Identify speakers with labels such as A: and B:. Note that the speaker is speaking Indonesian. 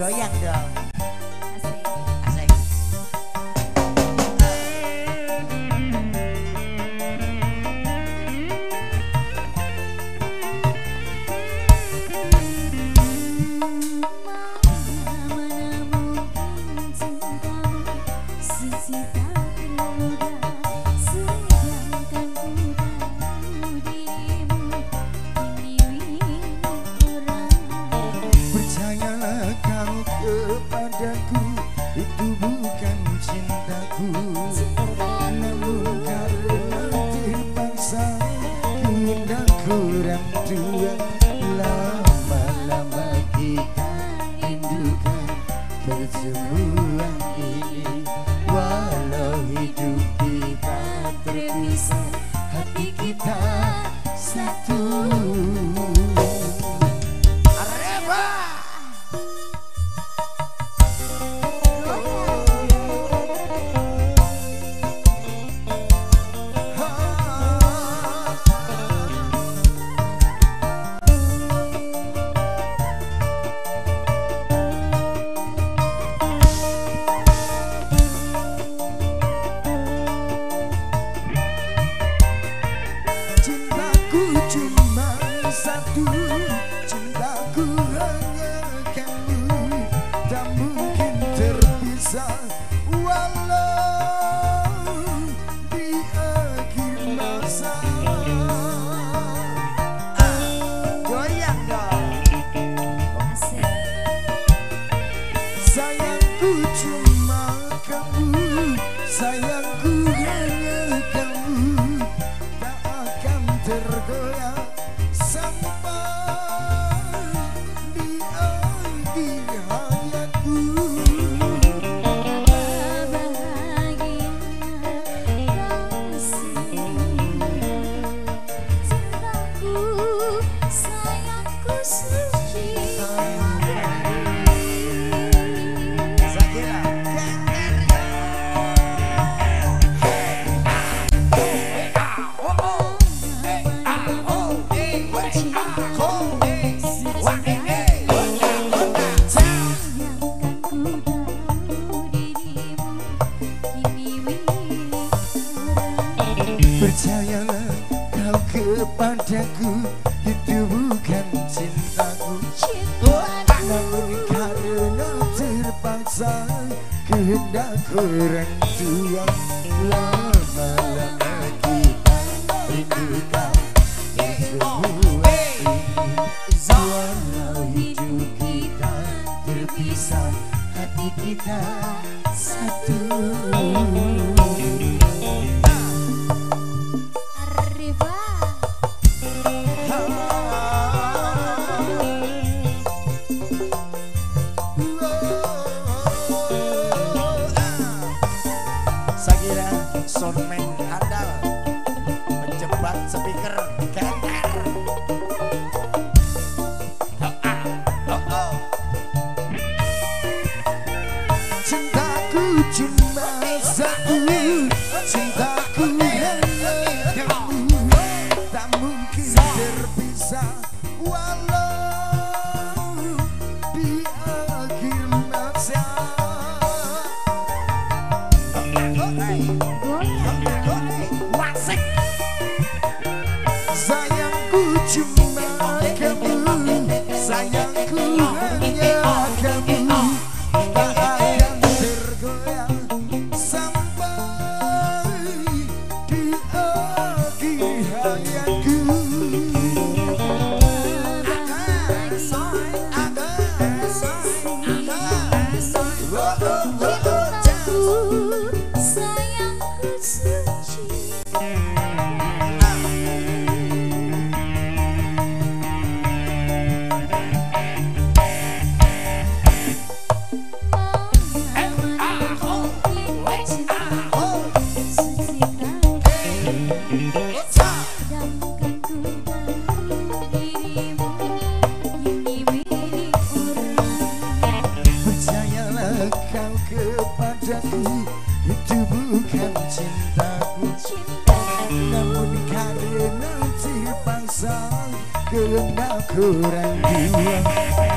A: goyang dong.
B: Asik.
A: Asik.
C: Percayalah kau kepadaku, itu bukan cintaku, namun karena terpaksa hendak kurang tua. Lama-lama kita rindukan pertemuan ini, walau hidup kita terpisah, hati kita satu. Cintaku cuma satu, cintaku hanya kamu, tak mungkin terpisah walau di akhir masa.
A: Goyang dong.
C: Sayangku cuma kamu, sayangku hanya kamu, tak akan tergoyah sampai di akhir hayatku.
B: Sayangku suci.
A: Zakira.
C: Percayalah kau kepadaku, itu bukan cintaku, namun karena terpaksa kehendak orang tua. Lama-lama kita rindukan semua ini, walau hidup kita terpisah, hati kita satu.
B: Arriba.
A: Zakira soundman handal, pencepat speaker geter.
C: Cintaku cuma satu, cintaku hanya kamu, tak mungkin terpisah walau di akhir masa. Sayangku cuma kamu, sayangku hanya kamu, tak akan tergoyah sampai di akhir hayatku.
B: Sayangku suci.
C: Percayalah kau kepadaku, itu bukan cintaku, namun karena terpaksa kehendak orang dua.